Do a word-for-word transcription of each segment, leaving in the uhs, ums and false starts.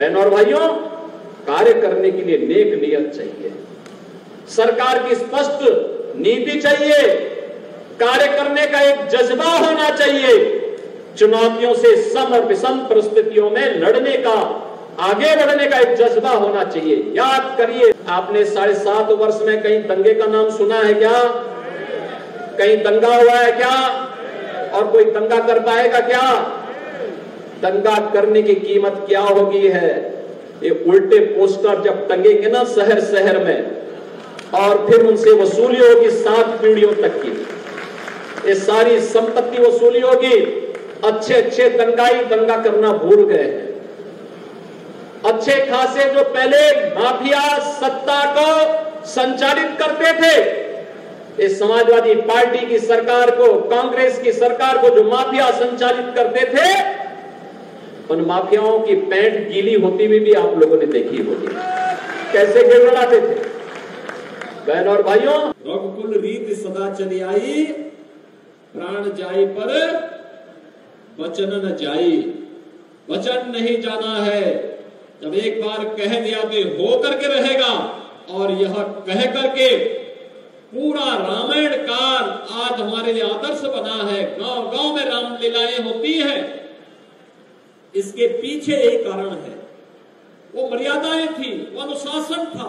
बहनों और भाइयों, कार्य करने के लिए नेक नियत चाहिए, सरकार की स्पष्ट नीति चाहिए, कार्य करने का एक जज्बा होना चाहिए, चुनौतियों से सम और विषम परिस्थितियों में लड़ने का, आगे बढ़ने का एक जज्बा होना चाहिए। याद करिए, आपने साढ़े सात वर्ष में कहीं दंगे का नाम सुना है क्या? कहीं दंगा हुआ है क्या? और कोई दंगा कर पाएगा क्या? दंगा करने की कीमत क्या होगी है? ये उल्टे पोस्टर जब टंगेंगे ना शहर शहर में, और फिर उनसे वसूली होगी सात पीढ़ियों तक की, ये सारी संपत्ति वसूली होगी। अच्छे अच्छे दंगाई दंगा करना भूल गए हैं। अच्छे खासे जो पहले माफिया सत्ता को संचालित करते थे, इस समाजवादी पार्टी की सरकार को, कांग्रेस की सरकार को जो माफिया संचालित करते थे, उन माफियाओं की पैंट गीली होती हुई भी आप लोगों ने देखी होगी, कैसे गिड़गिड़ाते थे। बहन और भाइयों, रघुकुल रीत सदा चली आई, प्राण जाए पर वचन न जाई। वचन नहीं जाना है, जब एक बार कह दिया तो हो करके रहेगा। और यह कह करके पूरा रामायण काल आज हमारे लिए आदर्श बना है। गांव गांव में रामलीलाएं होती हैं, इसके पीछे एक कारण है, वो मर्यादाएं थी, वो अनुशासन था।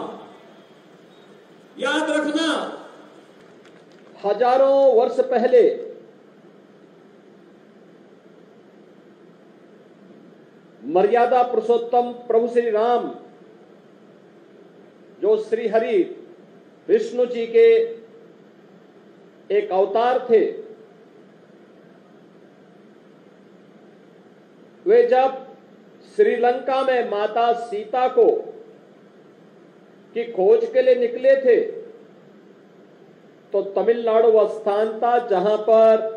याद रखना, हजारों वर्ष पहले मर्यादा पुरुषोत्तम प्रभु श्री राम, जो श्री हरि विष्णु जी के एक अवतार थे, वे जब श्रीलंका में माता सीता को की खोज के लिए निकले थे, तो तमिलनाडु वह स्थान था जहां पर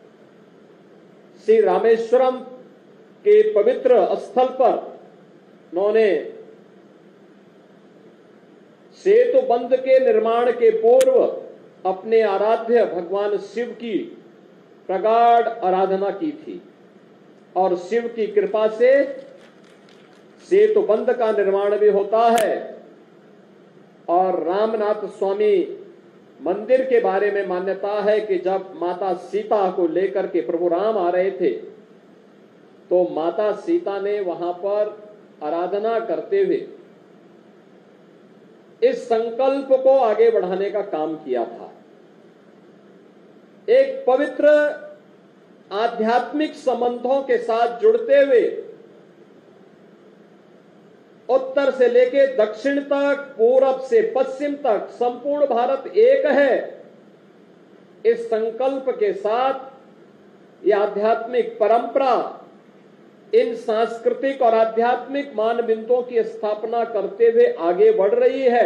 श्री रामेश्वरम के पवित्र स्थल पर उन्होंने सेतु बंध के निर्माण के पूर्व अपने आराध्य भगवान शिव की प्रगाढ़ आराधना की थी। और शिव की कृपा से सेतु बंध का निर्माण भी होता है। और रामनाथ स्वामी मंदिर के बारे में मान्यता है कि जब माता सीता को लेकर के प्रभु राम आ रहे थे, तो माता सीता ने वहां पर आराधना करते हुए इस संकल्प को आगे बढ़ाने का काम किया था। एक पवित्र आध्यात्मिक संबंधों के साथ जुड़ते हुए उत्तर से लेके दक्षिण तक, पूरब से पश्चिम तक संपूर्ण भारत एक है, इस संकल्प के साथ यह आध्यात्मिक परंपरा इन सांस्कृतिक और आध्यात्मिक मानबिंदुओं की स्थापना करते हुए आगे बढ़ रही है।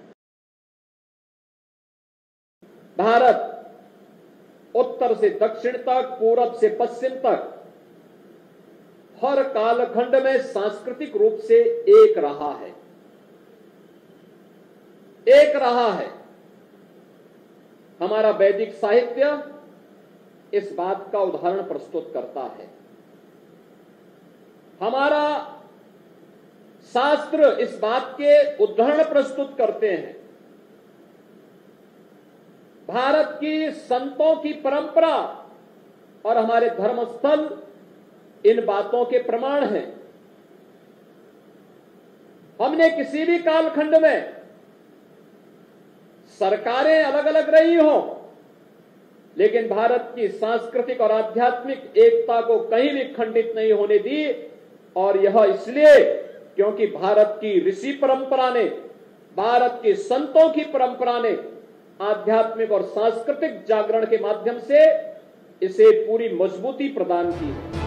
भारत उत्तर से दक्षिण तक, पूरब से पश्चिम तक हर कालखंड में सांस्कृतिक रूप से एक रहा है, एक रहा है। हमारा वैदिक साहित्य इस बात का उदाहरण प्रस्तुत करता है। हमारा शास्त्र इस बात के उदाहरण प्रस्तुत करते हैं। भारत की संतों की परंपरा और हमारे धर्मस्थल इन बातों के प्रमाण हैं। हमने किसी भी कालखंड में सरकारें अलग अलग रही हो, लेकिन भारत की सांस्कृतिक और आध्यात्मिक एकता को कहीं भी खंडित नहीं होने दी। और यह इसलिए क्योंकि भारत की ऋषि परंपरा ने, भारत के संतों की परंपरा ने आध्यात्मिक और सांस्कृतिक जागरण के माध्यम से इसे पूरी मजबूती प्रदान की है।